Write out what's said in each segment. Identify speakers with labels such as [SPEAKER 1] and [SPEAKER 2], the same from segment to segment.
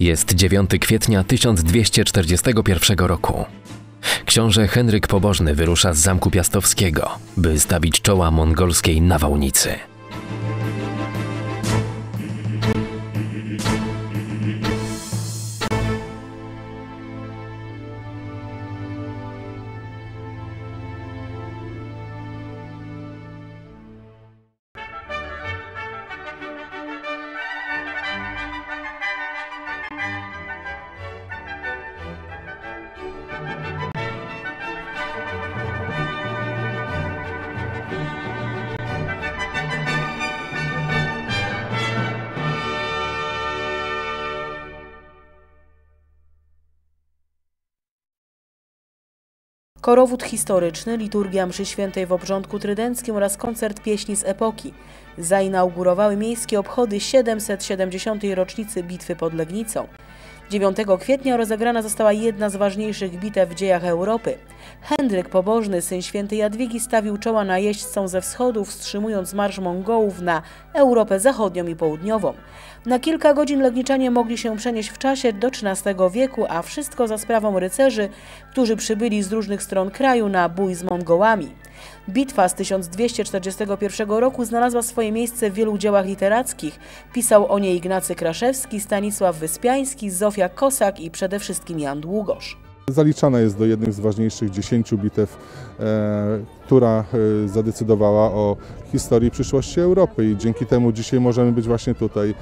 [SPEAKER 1] Jest 9 kwietnia 1241 roku. Książę Henryk Pobożny wyrusza z Zamku Piastowskiego, by stawić czoła mongolskiej nawałnicy.
[SPEAKER 2] Korowód historyczny, liturgia mszy świętej w obrządku trydenckim oraz koncert pieśni z epoki zainaugurowały miejskie obchody 770. rocznicy bitwy pod Legnicą. 9 kwietnia rozegrana została jedna z ważniejszych bitew w dziejach Europy. Henryk Pobożny, syn świętej Jadwigi, stawił czoła najeźdźcom ze wschodu, wstrzymując marsz Mongołów na Europę Zachodnią i Południową. Na kilka godzin Legniczanie mogli się przenieść w czasie do XIII wieku, a wszystko za sprawą rycerzy, którzy przybyli z różnych stron kraju na bój z Mongołami. Bitwa z 1241 roku znalazła swoje miejsce w wielu dziełach literackich. Pisał o niej Ignacy Kraszewski, Stanisław Wyspiański, Zofia Kosak i przede wszystkim Jan Długosz.
[SPEAKER 3] Zaliczana jest do jednych z ważniejszych 10 bitew, która zadecydowała o historii przyszłości Europy i dzięki temu dzisiaj możemy być właśnie tutaj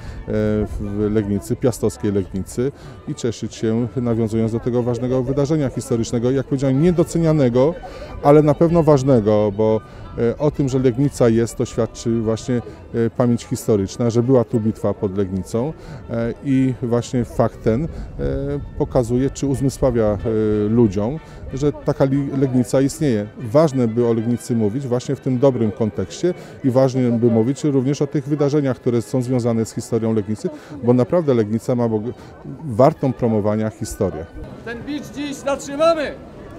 [SPEAKER 3] w Legnicy, piastowskiej Legnicy i cieszyć się, nawiązując do tego ważnego wydarzenia historycznego, jak powiedziałem, niedocenianego, ale na pewno ważnego, bo o tym, że Legnica jest, to świadczy właśnie pamięć historyczna, że była tu bitwa pod Legnicą i właśnie fakt ten pokazuje, czy uzmysławia ludziom, że taka Legnica istnieje. Ważne by o Legnicy mówić właśnie w tym dobrym kontekście i ważne by mówić również o tych wydarzeniach, które są związane z historią Legnicy, bo naprawdę Legnica ma wartą promowania historię.
[SPEAKER 4] Ten bicz dziś zatrzymamy!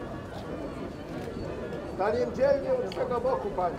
[SPEAKER 5] Staniem dzielnie u twego boku, panie.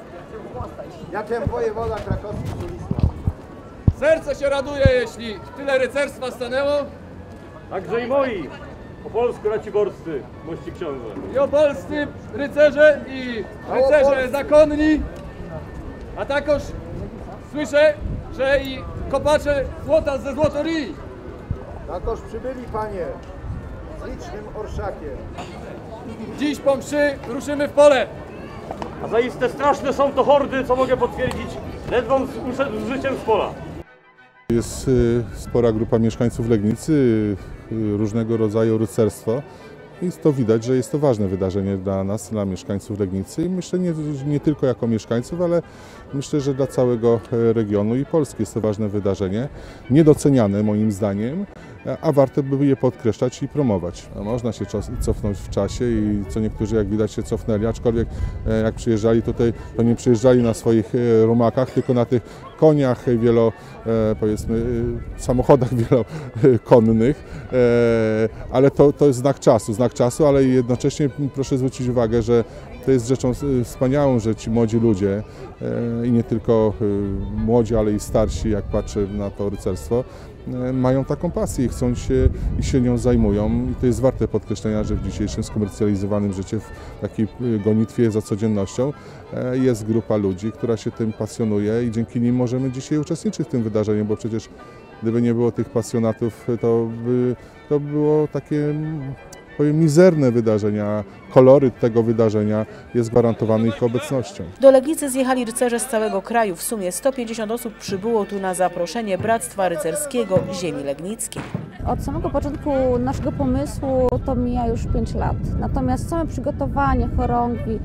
[SPEAKER 5] Jakiem wojewoda krakowski Sulisław.
[SPEAKER 4] Serce się raduje, jeśli tyle rycerstwa stanęło.
[SPEAKER 6] Także i moi, opolsku raciborscy, mości książę.
[SPEAKER 4] I opolscy rycerze i rycerze zakonni. A takoż słyszę, że i kopacze złota ze Złotorii.
[SPEAKER 5] Takoż przybyli, panie, z licznym orszakiem.
[SPEAKER 4] Dziś po mszy ruszymy w pole.
[SPEAKER 6] A zaiste straszne są to hordy, co mogę potwierdzić, ledwom uszedł z życiem z pola.
[SPEAKER 3] Jest spora grupa mieszkańców Legnicy, różnego rodzaju rycerstwo i to widać, że jest to ważne wydarzenie dla nas, dla mieszkańców Legnicy i myślę nie tylko jako mieszkańców, ale myślę, że dla całego regionu i Polski jest to ważne wydarzenie, niedoceniane moim zdaniem, a warto by je podkreślać i promować. Można się cofnąć w czasie i co niektórzy, jak widać, się cofnęli, aczkolwiek jak przyjeżdżali tutaj, to nie przyjeżdżali na swoich rumakach, tylko na tych koniach, powiedzmy, samochodach wielokonnych, ale to jest znak czasu, ale jednocześnie proszę zwrócić uwagę, że to jest rzeczą wspaniałą, że ci młodzi ludzie i nie tylko młodzi, ale i starsi, jak patrzę na to rycerstwo, mają taką pasję i chcą się nią zajmują i to jest warte podkreślenia, że w dzisiejszym skomercjalizowanym życiu, w takiej gonitwie za codziennością jest grupa ludzi, która się tym pasjonuje i dzięki nim możemy dzisiaj uczestniczyć w tym wydarzeniu, bo przecież gdyby nie było tych pasjonatów, to było takie, powiem, mizerne wydarzenia. Koloryt tego wydarzenia jest gwarantowany ich obecnością.
[SPEAKER 2] Do Legnicy zjechali rycerze z całego kraju. W sumie 150 osób przybyło tu na zaproszenie Bractwa Rycerskiego Ziemi Legnickiej.
[SPEAKER 7] Od samego początku naszego pomysłu to mija już 5 lat. Natomiast same przygotowanie chorągwi,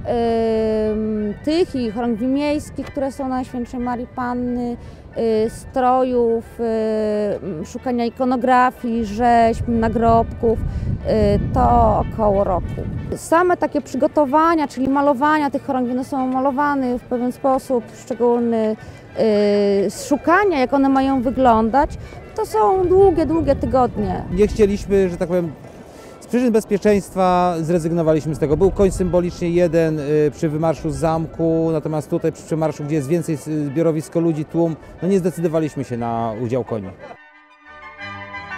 [SPEAKER 7] tych i chorągwi miejskich, które są Najświętszej Marii Panny, strojów, szukania ikonografii, rzeźb, nagrobków, to około roku. Same takie przygotowania, czyli malowania tych chorągwi, one są malowane w pewien sposób szczególny, szukania, jak one mają wyglądać, to są długie tygodnie.
[SPEAKER 8] Nie chcieliśmy, że tak powiem, z przyczyn bezpieczeństwa zrezygnowaliśmy z tego. Był koń symbolicznie jeden przy wymarszu z zamku, natomiast tutaj przy przemarszu, gdzie jest więcej zbiorowisko ludzi, tłum, no nie zdecydowaliśmy się na udział koni.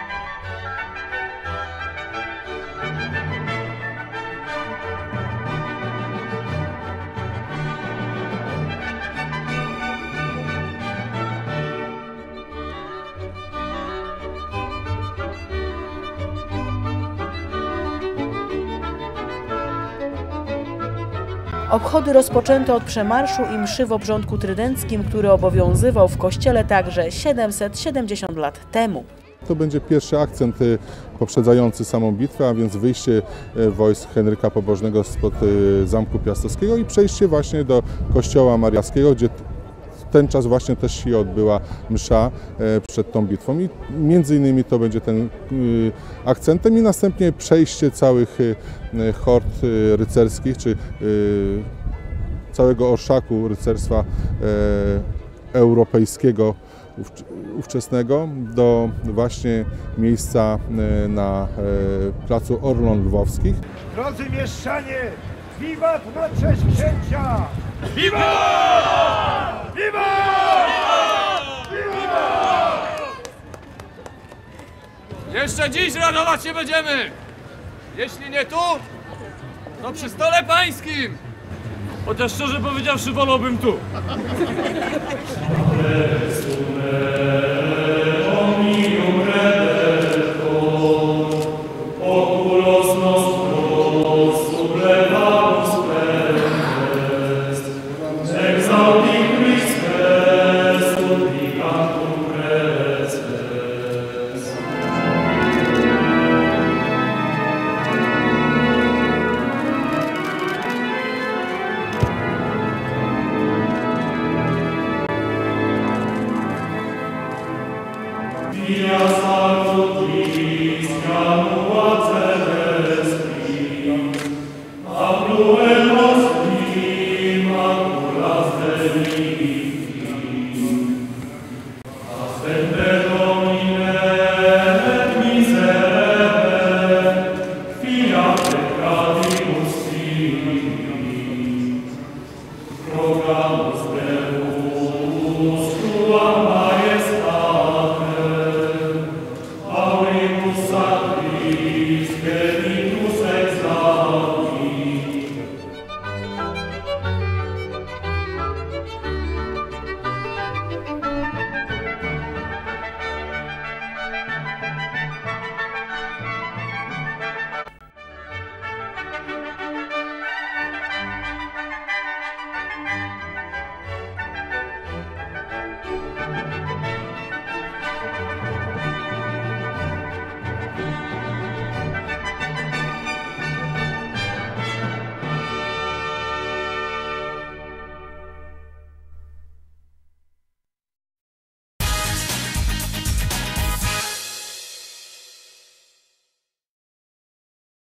[SPEAKER 2] Obchody rozpoczęto od przemarszu i mszy w obrządku trydenckim, który obowiązywał w kościele także 770 lat temu.
[SPEAKER 3] To będzie pierwszy akcent poprzedzający samą bitwę, a więc wyjście wojsk Henryka Pobożnego spod Zamku Piastowskiego i przejście właśnie do kościoła mariackiego, gdzie w ten czas właśnie też się odbyła msza przed tą bitwą i między innymi to będzie ten akcentem i następnie przejście całych hord rycerskich, czy całego orszaku rycerstwa europejskiego ówczesnego do właśnie miejsca na placu Orląt Lwowskich.
[SPEAKER 5] Drodzy mieszczanie, wiwat na cześć księcia!
[SPEAKER 4] Wiwat! Wiwat! Jeszcze dziś radować się będziemy! Jeśli nie tu, to przy stole pańskim! Chociaż szczerze powiedziawszy, wolałbym tu.